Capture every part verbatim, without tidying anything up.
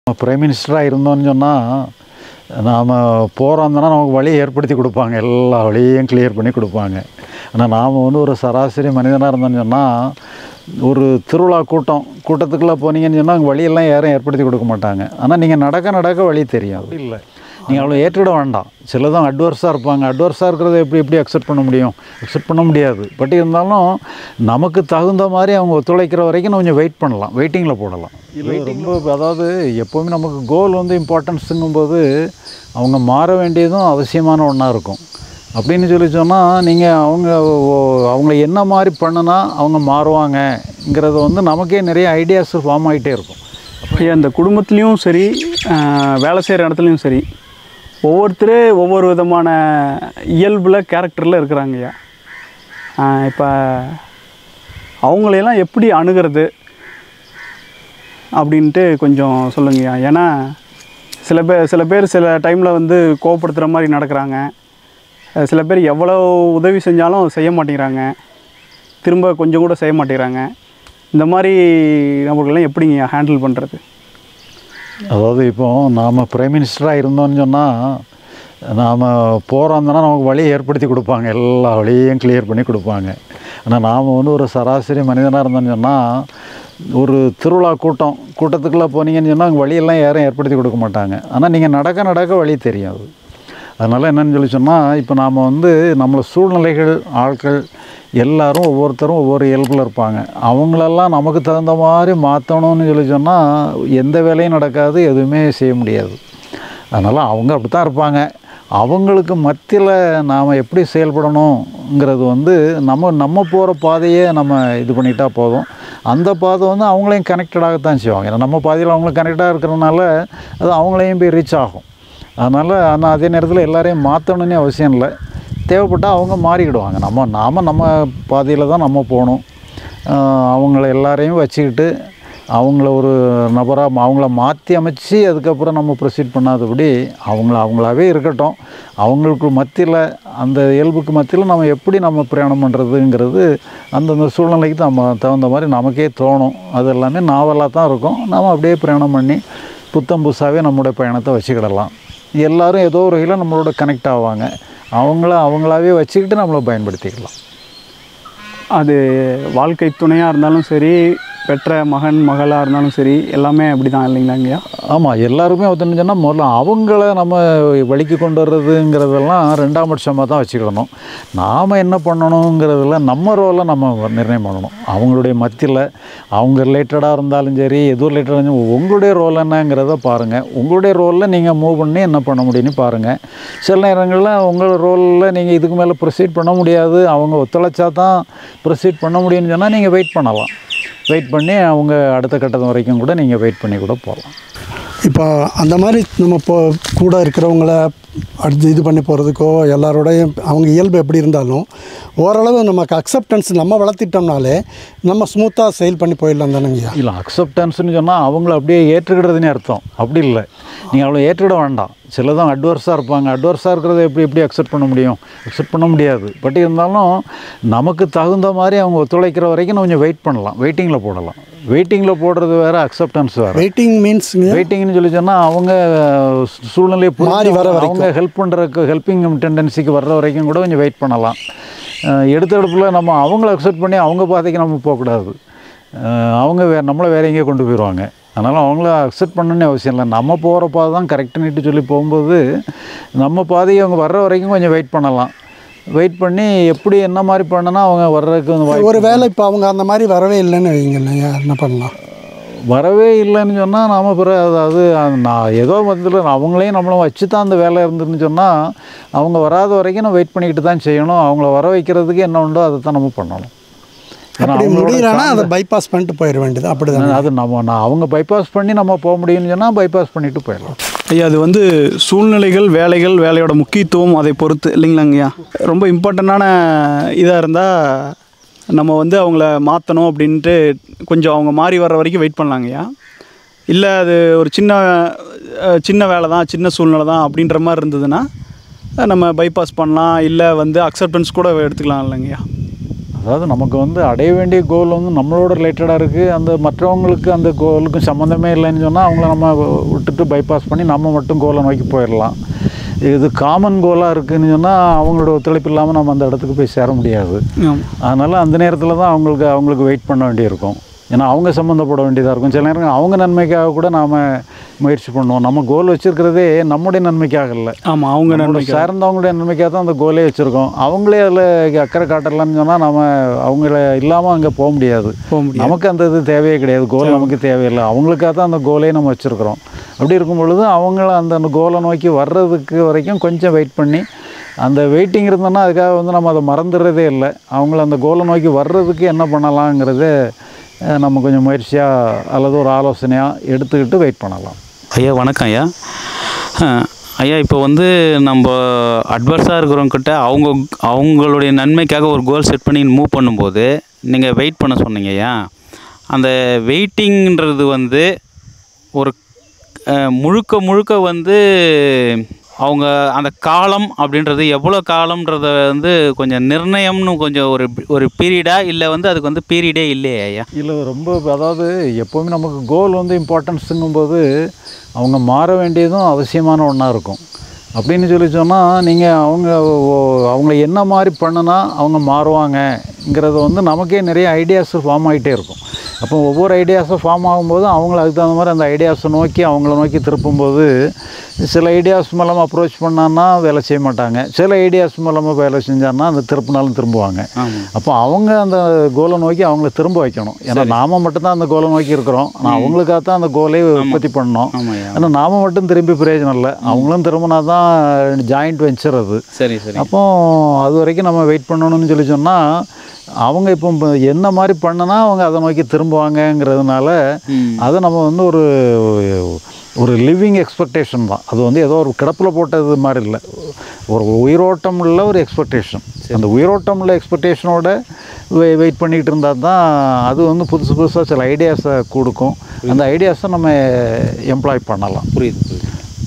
Prime மினிஸ்டராக இருந்தோன்னு சொன்னால் நாம் போகிறோம்னா நமக்கு வழி ஏற்படுத்தி கொடுப்பாங்க, எல்லா வழியையும் கிளியர் பண்ணி கொடுப்பாங்க. ஆனால் நாம் வந்து ஒரு சராசரி மனிதனாக இருந்தோன்னு சொன்னால் ஒரு திருவிழா கூட்டம் கூட்டத்துக்குள்ளே போனீங்கன்னு சொன்னால் அங்கே வழியெல்லாம் யாரும் ஏற்படுத்தி கொடுக்க மாட்டாங்க. ஆனால் நீங்கள் நடக்க நடக்க வழி தெரியும். அப்படி இல்லை, நீங்கள் அவ்வளோ ஏற்றுக்கிட வேண்டாம். சிலதும் அட்வர்ஸாக இருப்பாங்க. அட்வர்ஸாக இருக்கிறத எப்படி எப்படி அக்செப்ட் பண்ண முடியும்? அக்செப்ட் பண்ண முடியாது. பட் இருந்தாலும் நமக்கு தகுந்த மாதிரி அவங்க ஒத்துழைக்கிற வரைக்கும் கொஞ்சம் வெயிட் பண்ணலாம், வெயிட்டிங்கில் போடலாம். இது ரொம்ப, அதாவது எப்போவுமே நமக்கு கோல் வந்து இம்பார்ட்டன்ஸுங்கும்போது அவங்க மாற வேண்டியதும் அவசியமான ஒன்றா இருக்கும். அப்படின்னு சொல்லி சொன்னால் நீங்கள் அவங்க அவங்கள என்ன மாதிரி பண்ணுனா அவங்க மாறுவாங்கங்கிறத வந்து நமக்கே நிறைய ஐடியாஸ் ஃபார்ம் ஆகிட்டே இருக்கும். ஐயா, இந்த குடும்பத்துலேயும் சரி, வேலை செய்கிற இடத்துலையும் சரி, ஒவ்வொருத்தர் ஒவ்வொரு விதமான இயல்பில் கேரக்டரில் இருக்கிறாங்க ஐயா. இப்போ அவங்களையெல்லாம் எப்படி அணுகிறது அப்படின்ட்டு கொஞ்சம் சொல்லுங்கய்யா. ஏன்னா சில பேர் சில பேர் சில டைமில் வந்து கோவப்படுத்துகிற மாதிரி நடக்கிறாங்க. சில பேர் எவ்வளோ உதவி செஞ்சாலும் செய்ய மாட்டேங்கிறாங்க, திரும்ப கொஞ்சம் கூட செய்ய மாட்டேங்கிறாங்க. இந்த மாதிரி நம்மளுக்கெல்லாம் எப்படிங்க ஹேண்டில் பண்ணுறது? அதாவது இப்போது நாம் பிரைம் மினிஸ்டராக இருந்தோன்னு சொன்னால் நாம் போகிறோம்னா நமக்கு வழி ஏற்படுத்தி கொடுப்பாங்க, எல்லா வழியையும் கிளியர் பண்ணி கொடுப்பாங்க. ஆனால் நாம் வந்து ஒரு சராசரி மனிதனாக இருந்தோன்னு சொன்னால் ஒரு திருவிழா கூட்டம் கூட்டத்துக்குள்ளே போனீங்கன்னு சொன்னால் அங்கே வழியெல்லாம் யாரும் ஏற்படுத்தி கொடுக்க மாட்டாங்க. ஆனால் நீங்கள் நடக்க நடக்க வழி தெரியும். அது அதனால் என்னென்னு சொல்லி சொன்னால், இப்போ நாம் வந்து நம்மளை சூழ்நிலைகள், ஆட்கள் எல்லோரும் ஒவ்வொருத்தரும் ஒவ்வொரு இயல்பில் இருப்பாங்க. அவங்களெல்லாம் நமக்கு தகுந்த மாதிரி மாற்றணும்னு சொல்லி சொன்னால் எந்த வேலையும் நடக்காது, எதுவுமே செய்ய முடியாது. அதனால் அவங்க அப்படி தான் இருப்பாங்க. அவங்களுக்கு மத்தியில் நாம் எப்படி செயல்படணுங்கிறது வந்து நம்ம நம்ம போகிற பாதையே நம்ம இது பண்ணிட்டா போதும். அந்த பாதை வந்து அவங்களையும் கனெக்டடாகத்தான் செய்வாங்க. ஏன்னா நம்ம பாதையில் அவங்களும் கனெக்டாக இருக்கிறதுனால அது அவங்களையும் போய் ரீச் ஆகும். அதனால் ஆனால் அதே நேரத்தில் எல்லாரையும் மாற்றணுன்னே அவசியம் இல்லை. தேவைப்பட்டால் அவங்க மாறிக்கிடுவாங்க. நம்ம நாம் நம்ம பாதையில் தான் நம்ம போகணும். அவங்கள எல்லாரையும் வச்சுக்கிட்டு அவங்கள ஒரு நபராக அவங்கள மாற்றி அமைச்சு அதுக்கப்புறம் நம்ம ப்ரொசீட் பண்ணாதபடி அவங்கள அவங்களாவே இருக்கட்டும். அவங்களுக்கு மத்தியில், அந்த இயல்புக்கு மத்தியில் நம்ம எப்படி நம்ம பிரயாணம் பண்ணுறதுங்கிறது அந்தந்த சூழ்நிலைக்கு நம்ம தகுந்த மாதிரி நமக்கே தோணும். அது எல்லாமே நாவலாக தான் இருக்கும். நாம் அப்படியே பிரயாணம் பண்ணி புத்தம் புதுசாகவே நம்மளுடைய பயணத்தை வச்சுக்கிடலாம். எல்லோரும் ஏதோ ஒரு வகையில் நம்மளோட கனெக்ட் ஆவாங்க. அவங்கள அவங்களாவே வச்சுக்கிட்டு நம்மளை பயன்படுத்திக்கலாம். அது வாழ்க்கை துணையாக இருந்தாலும் சரி, பெற்ற மகன் மகளாக இருந்தாலும் சரி, எல்லாமே அப்படி தான் இல்லைங்களாங்கய்யா? ஆமாம், எல்லாருமே ஒருத்தன்னு சொன்னால் முதல்ல அவங்கள நம்ம வழிக்கு கொண்டு வர்றதுங்கிறதெல்லாம் ரெண்டாம் பட்சமாக தான் வச்சுக்கிடணும். நாம் என்ன பண்ணணுங்கிறதுல நம்ம ரோலை நம்ம நிர்ணயம் பண்ணணும். அவங்களுடைய மத்தியில் அவங்க ரிலேட்டடாக இருந்தாலும் சரி, எதுவும் ரிலேட்டடாக இருந்தாலும் உங்களுடைய ரோல் என்னங்கிறத பாருங்கள். உங்களுடைய ரோலில் நீங்கள் மூவ் பண்ணி என்ன பண்ண முடியும்னு பாருங்கள். சில நேரங்களில் உங்கள் ரோலில் நீங்கள் இதுக்கு மேலே ப்ரொசீட் பண்ண முடியாது, அவங்க ஒத்துழைச்சா தான் ப்ரொசீட் பண்ண முடியும்னு சொன்னால் நீங்கள் வெயிட் பண்ணலாம். வெயிட் பண்ணி அவங்க அடுத்த கட்டத்து வரைக்கும் கூட நீங்கள் வெயிட் பண்ணி கூட போகலாம். இப்போ அந்த மாதிரி நம்ம இப்போ கூட இருக்கிறவங்கள அடுத்து இது பண்ணி போகிறதுக்கோ எல்லாரோடையும் அவங்க இயல்பு எப்படி இருந்தாலும் ஓரளவு நமக்கு அக்செப்டன்ஸ் நம்ம வளர்த்திட்டோம்னாலே நம்ம ஸ்மூத்தாக செயல் பண்ணி போயிடலாம் தானேங்கய்யா? இல்லை, அக்செப்டன்ஸ்னு சொன்னால் அவங்கள அப்படியே ஏற்றுக்கிடுறதுன்னு அர்த்தம். அப்படி இல்லை, நீங்கள் அவ்வளோ ஏற்றுக்கிட வேண்டாம். சிலதும் அட்வர்ஸாக இருப்பாங்க. அட்வர்ஸாக இருக்கிறத எப்படி எப்படி அக்செப்ட் பண்ண முடியும்? அக்செப்ட் பண்ண முடியாது. பட் இருந்தாலும் நமக்கு தகுந்த மாதிரி அவங்க ஒத்துழைக்கிற வரைக்கும் கொஞ்சம் வெயிட் பண்ணலாம், வெயிட்டிங்கில் போடலாம். வெயிட்டிங்கில் போடுறது வேறு, அக்செப்டன்ஸ் வேறு. வெயிட்டிங் மீன்ஸ் வெயிட்டிங்னு சொல்லி சொன்னால் அவங்க சூழ்நிலையை மாறி வர அவங்க ஹெல்ப் பண்ணுறதுக்கு, ஹெல்ப்பிங் டெண்டன்சிக்கு வர்ற வரைக்கும் கூட கொஞ்சம் வெயிட் பண்ணலாம். எடுத்த எடுப்பில் நம்ம அவங்கள அக்செப்ட் பண்ணி அவங்க பாதைக்கு நம்ம போகக்கூடாது. அவங்க வே நம்மளை வேறு எங்கேயோ கொண்டு போயிடுவாங்க. அதனால் அவங்கள அக்செப்ட் பண்ணணுன்னு அவசியம் இல்லை. நம்ம போகிற பாதை தான் கரெக்டுன்னுட்டு சொல்லி போகும்போது நம்ம பாதையை அவங்க வர்ற வரைக்கும் கொஞ்சம் வெயிட் பண்ணலாம். வெயிட் பண்ணி எப்படி என்ன மாதிரி பண்ணனா அவங்க வர்றதுக்கு ஒரு வேலை இப்போ அவங்க அந்த மாதிரி வரவே இல்லைன்னு வைங்க, என்ன பண்ணலாம்? வரவே இல்லைன்னு சொன்னால் நாம் பிறகு அதாவது நான் ஏதோ வந்து அவங்களையும் நம்மளும் வச்சு தான் அந்த வேலை இருந்துன்னு சொன்னால் அவங்க வராத வரைக்கும் நம்ம வெயிட் பண்ணிக்கிட்டு தான் செய்யணும். அவங்கள வர வைக்கிறதுக்கு என்ன உண்டோ அதை தான் நம்ம பண்ணணும். அப்படி முடியலன்னா அதை பைபாஸ் பண்ணிட்டு போயிட வேண்டியது. அப்படி தான் அது நம்ம நான் அவங்க பைபாஸ் பண்ணி நம்ம போக முடியும்னு சொன்னால் பைபாஸ் பண்ணிவிட்டு போயிடலாம். ஐயா, அது வந்து சூழ்நிலைகள், வேலைகள், வேலையோட முக்கியத்துவம் அதை பொறுத்து இல்லைங்களாங்கய்யா? ரொம்ப இம்பார்ட்டண்ட்டான இதாக இருந்தால் நம்ம வந்து அவங்கள மாற்றணும் அப்படின்ட்டு கொஞ்சம் அவங்க மாறி வர்ற வரைக்கும் வெயிட் பண்ணலாங்கய்யா. இல்லை அது ஒரு சின்ன சின்ன வேலை தான், சின்ன சூழ்நிலை தான் அப்படின்ற மாதிரி இருந்ததுன்னா நம்ம பைபாஸ் பண்ணலாம். இல்லை வந்து அக்செப்டன்ஸ் கூட எடுத்துக்கலாம் இல்லைங்கய்யா? அதாவது நமக்கு வந்து அடைய வேண்டிய கோல் வந்து நம்மளோட ரிலேட்டடாக இருக்குது, அந்த மற்றவங்களுக்கு அந்த கோலுக்கும் சம்மந்தமே இல்லைன்னு சொன்னால் அவங்கள நம்ம விட்டுட்டு பைபாஸ் பண்ணி நம்ம மட்டும் கோலை நோக்கி போயிடலாம். இது காமன் கோலாக இருக்குதுன்னு சொன்னால் அவங்களோட ஒத்துழைப்பு இல்லாமல் நம்ம அந்த இடத்துக்கு போய் சேர முடியாது. அதனால் அந்த நேரத்தில் தான் அவங்களுக்கு அவங்களுக்கு வெயிட் பண்ண வேண்டியிருக்கும். ஏன்னா அவங்க சம்மந்தப்பட வேண்டியதாக இருக்கும். சில நேரங்கள் அவங்க நன்மைக்காக கூட நாம் முயற்சி பண்ணுவோம். நம்ம கோல் வச்சுருக்கிறதே நம்முடைய நன்மைக்காக இல்லை. ஆமாம், அவங்க நன்மை சார்ந்தவங்களுடைய நன்மைக்காக தான் அந்த கோலே வச்சுருக்கோம். அவங்களே அதில் அக்கறை காட்டலான்னு சொன்னால் நம்ம அவங்கள இல்லாமல் அங்கே போக முடியாது. நமக்கு அந்த இது தேவையே கிடையாது. கோல் நமக்கு தேவையில்லை. அவங்களுக்காக தான் அந்த கோலே நம்ம வச்சுருக்கிறோம். அப்படி இருக்கும் பொழுது அவங்கள அந்த கோலை நோக்கி வர்றதுக்கு வரைக்கும் கொஞ்சம் வெயிட் பண்ணி, அந்த வெயிட்டிங் இருந்தோன்னா அதுக்காக வந்து நம்ம அதை மறந்துடுறதே இல்லை. அவங்கள அந்த கோலை நோக்கி வர்றதுக்கு என்ன பண்ணலாங்கிறத நம்ம கொஞ்சம் முயற்சியாக அல்லது ஒரு ஆலோசனையாக எடுத்துக்கிட்டு வெயிட் பண்ணலாம். ஐயா வணக்கம் ஐயா. ஐயா இப்போ வந்து நம்ம அட்வர்ஸாக இருக்கிறவங்கக்கிட்ட அவங்க அவங்களுடைய நன்மைக்காக ஒரு கோல் செட் பண்ணி மூவ் பண்ணும்போது நீங்கள் வெயிட் பண்ண சொன்னீங்க ஐயா. அந்த வெயிட்டிங்கிறது வந்து ஒரு முழுக்க முழுக்க வந்து அவங்க அந்த காலம் அப்படின்றது எவ்வளோ காலம்ன்றத வந்து கொஞ்சம் நிர்ணயம்னு கொஞ்சம் ஒரு ஒரு பீரியடா, இல்லை வந்து அதுக்கு வந்து பீரியடே இல்லையா ஐயா? இல்லை, ரொம்ப அதாவது எப்போவுமே நமக்கு கோல் வந்து இம்பார்ட்டன்ஸுங்கும்போது அவங்க மாற வேண்டியதும் அவசியமான ஒன்றா இருக்கும். அப்படின்னு சொல்லி சொன்னால் நீங்கள் அவங்க அவங்கள என்ன மாதிரி பண்ணுனா அவங்க மாறுவாங்கங்கிறத வந்து நமக்கே நிறைய ஐடியாஸ் ஃபார்ம் ஆகிட்டே இருக்கும். அப்போ ஒவ்வொரு ஐடியாஸும் ஃபார்ம் ஆகும்போது அவங்கள அதுக்கு தகுந்த மாதிரி அந்த ஐடியாஸை நோக்கி அவங்கள நோக்கி திருப்பும்போது சில ஐடியாஸ் மூலமாக அப்ரோச் பண்ணான்னா வேலை செய்ய மாட்டாங்க, சில ஐடியாஸ் மூலமாக வேலை செஞ்சான்னா அந்த திருப்பினாலும் திரும்புவாங்க. அப்போ அவங்க அந்த கோலை நோக்கி அவங்கள திரும்ப வைக்கணும். ஏன்னா நாம் மட்டும்தான் அந்த கோலை நோக்கி இருக்கிறோம். ஆனால் அவங்களுக்காக தான் அந்த கோலை உற்பத்தி பண்ணோம். ஆனால் நாம் மட்டும் திரும்பி பிரயோஜனம் இல்லை, அவங்களும் திரும்பினா தான் ஜாயிண்ட் வெஞ்சர் அது. சரி சரி. அப்போ அது வரைக்கும் நம்ம வெயிட் பண்ணணும்னு சொல்லி சொன்னால் அவங்க இப்போ என்ன மாதிரி பண்ணனா அவங்க அதை நோக்கி திரும்புவாங்கங்கிறதுனால அதை நம்ம வந்து ஒரு ஒரு லிவிங் எக்ஸ்பெக்டேஷன் தான். அது வந்து ஏதோ ஒரு கிடப்பில் போட்டது மாதிரி இல்லை, ஒரு உயிரோட்டம் உள்ள ஒரு எக்ஸ்பெக்டேஷன். அந்த உயிரோட்டம் உள்ள எக்ஸ்பெக்டேஷனோட வெ வெயிட் பண்ணிகிட்டு இருந்தால் தான் அது வந்து புதுசு புதுசாக சில ஐடியாஸை கொடுக்கும். அந்த ஐடியாஸை நம்ம எம்ப்ளாய் பண்ணலாம். புரியுது புரியுது.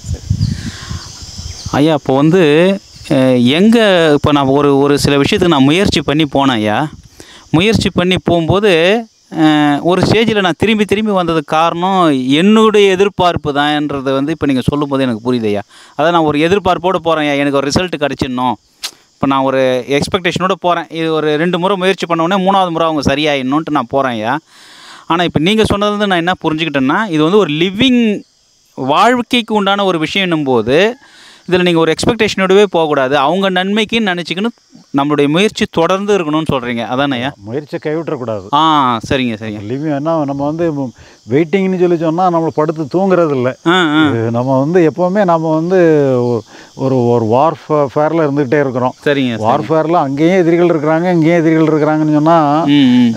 ஐயா இப்போ வந்து எங்கே இப்போ நான் ஒரு ஒரு சில விஷயத்துக்கு நான் முயற்சி பண்ணி போனேன் ஐயா. முயற்சி பண்ணி போகும்போது ஒரு ஸ்டேஜில் நான் திரும்பி திரும்பி வந்ததுக்கு காரணம் என்னுடைய எதிர்பார்ப்பு தான்ன்றதை வந்து இப்போ நீங்கள் சொல்லும்போது எனக்கு புரியுது ஐயா. அதான் நான் ஒரு எதிர்பார்ப்போடு போகிறேன் ஐயா, எனக்கு ஒரு ரிசல்ட் கிடச்சிடணும். இப்போ நான் ஒரு எக்ஸ்பெக்டேஷனோடு போகிறேன். இது ஒரு ரெண்டு முறை முயற்சி பண்ணோடனே மூணாவது முறை அவங்க சரியாயிடணுன்ட்டு நான் போகிறேன் ஐயா. ஆனால் இப்போ நீங்கள் சொன்னது வந்து நான் என்ன புரிஞ்சுக்கிட்டேன்னா, இது வந்து ஒரு லிவிங் வாழ்க்கைக்கு உண்டான ஒரு விஷயம்னும் போது இதில் நீங்கள் ஒரு எக்ஸ்பெக்டேஷனோடவே போகக்கூடாது, அவங்க நன்மைக்குன்னு நினச்சிக்கணும், நம்மளுடைய முயற்சி தொடர்ந்து இருக்கணும்னு சொல்கிறீங்க, அதானேயா? முயற்சியை கைவிட்டக்கூடாது. ஆ சரிங்க சரிங்க. லிவிங் என்ன நம்ம வந்து வெயிட்டிங்னு சொல்லி சொன்னால் நம்மளை படுத்து தூங்குறது இல்லை. நம்ம வந்து எப்போவுமே நம்ம வந்து ஒரு ஒரு வார்ஃபேரில் இருந்துகிட்டே இருக்கிறோம். சரிங்க. வார்ஃபேரில் அங்கேயும் எதிரிகள் இருக்கிறாங்க, இங்கேயும் எதிரிகள் இருக்கிறாங்கன்னு சொன்னால்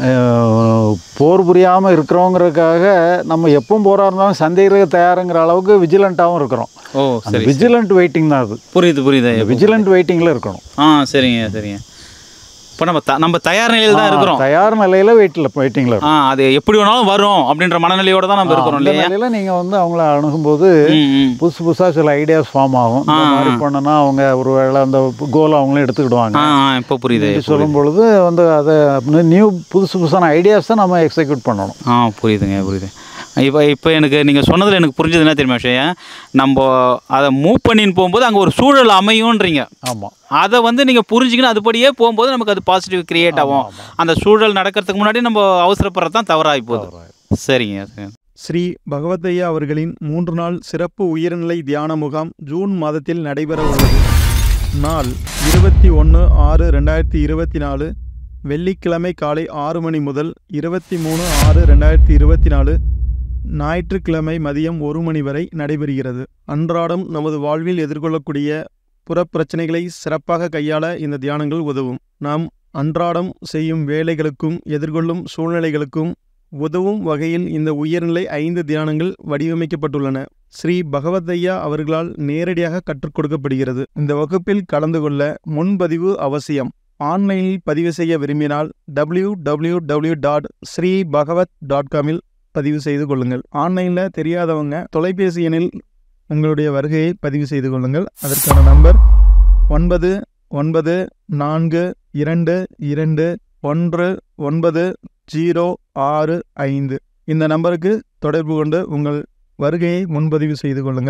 போர் புரியாமல் இருக்கிறோங்கிறதுக்காக நம்ம எப்பவும் போராக இருந்தாலும் சந்தேக தயாருங்கிற அளவுக்கு விஜிலண்ட்டாகவும் இருக்கிறோம். ஓ சரி. விஜிலண்ட் வெயிட்டிங் தான் அது. புரியுது புரியுது. விஜிலண்ட் வெயிட்டிங்கில் இருக்கணும். ஆ சரிங்க சரிங்க. இப்போ நம்ம த நம்ம தயார் நிலையில் தான் இருக்கிறோம். தயார் நிலையில் வெயிட்டில் வெயிட்டிங்கில் ஆ அது எப்படி வேணாலும் வரும் அப்படின்ற மனநிலையோடு தான் நம்ம இருக்கிறோம் இல்லையா? நிலையில் நீங்கள் வந்து அவங்கள அணுகும்போது புதுசு புதுசாக சில ஐடியாஸ் ஃபார்ம் ஆகும். இந்த மாதிரி பண்ணனா அவங்க ஒரு வேளை அந்த கோலை அவங்களும் எடுத்துக்கிடுவாங்க. இப்போ புரியுது. சொல்லும் பொழுது வந்து அதை நியூ புதுசு புதுசான ஐடியாஸை நம்ம எக்ஸிக்யூட் பண்ணணும். ஆ புரியுதுங்க புரியுது. இப்போ இப்போ எனக்கு நீங்கள் சொன்னதில் எனக்கு புரிஞ்சது என்ன தெரியுமா விஷயம், நம்ம அதை மூவ் பண்ணின்னு போகும்போது அங்கே ஒரு சூழல் அமையும்ன்றீங்க. ஆமாம், அதை வந்து நீங்கள் புரிஞ்சுக்கணும், அதுபடியே போகும்போது நமக்கு அது பாசிட்டிவ் கிரியேட் ஆகும். அந்த சூழல் நடக்கிறதுக்கு முன்னாடி நம்ம அவசரப்படுறது தான் தவறாகி போகுது. சரிங்க. ஸ்ரீ பகவத்தையா அவர்களின் மூன்று நாள் சிறப்பு உயர்நிலை தியான முகாம் ஜூன் மாதத்தில் நடைபெற உள்ளது. நாள் இருபத்தி ஒன்று ஆறு ரெண்டாயிரத்தி இருபத்தி நாலு வெள்ளிக்கிழமை காலை ஆறு மணி முதல் இருபத்தி மூணு ஆறு ரெண்டாயிரத்தி இருபத்தி நாலு ஞாயிற்றுக்கிழமை மதியம் ஒரு மணி வரை நடைபெறுகிறது. அன்றாடம் நமது வாழ்வில் எதிர்கொள்ளக்கூடிய புறப்பிரச்சனைகளை சிறப்பாக கையாள இந்த தியானங்கள் உதவும். நாம் அன்றாடம் செய்யும் வேலைகளுக்கும் எதிர்கொள்ளும் சூழ்நிலைகளுக்கும் உதவும் வகையில் இந்த உயர்நிலை ஐந்து தியானங்கள் வடிவமைக்கப்பட்டுள்ளன. ஸ்ரீ பகவத்தையா அவர்களால் நேரடியாக கற்றுக் கொடுக்கப்படுகிறது. இந்த வகுப்பில் கலந்து கொள்ள முன்பதிவு அவசியம். ஆன்லைனில் பதிவு செய்ய விரும்பினால் W W W dot Sri Bhagavad dot காமில் பதிவு செய்து கொள்ளுங்கள். ஆன்லைனில் தெரியாதவங்க தொலைபேசி எண்ணில் உங்களுடைய வருகையை பதிவு செய்து கொள்ளுங்கள். அதற்கான நம்பர் ஒன்பது ஒன்பது நான்கு இரண்டு இரண்டு ஒன்று ஒன்பது ஜீரோ ஆறு ஐந்து இந்த நம்பருக்கு தொடர்பு கொண்டு உங்கள் வருகையை முன்பதிவு செய்து கொள்ளுங்கள்.